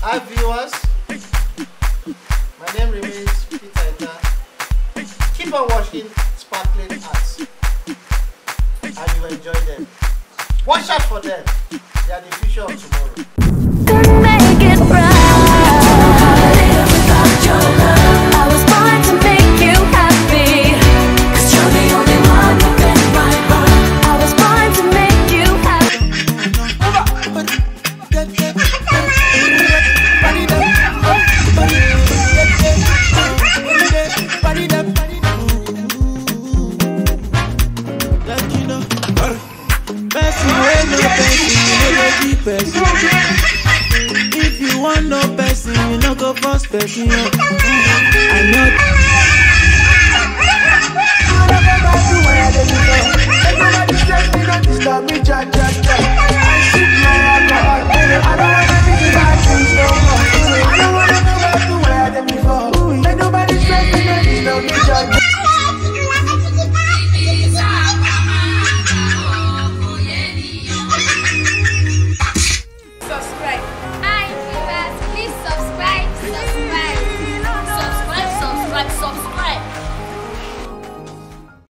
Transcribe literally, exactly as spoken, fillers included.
Hi viewers, my name remains Peter Ita. Keep on watching Sparkling Arts and you enjoy them. Watch out for them, they are the future of tomorrow. Couldn't make it right without your love. I was born to make you happy, 'cause you're the only one who can right right. I was born to make you happy. If you want no person, you no go first person. I know. Everybody stress me, don't disturb me, ja ja ja. I sit here, I go out, I don't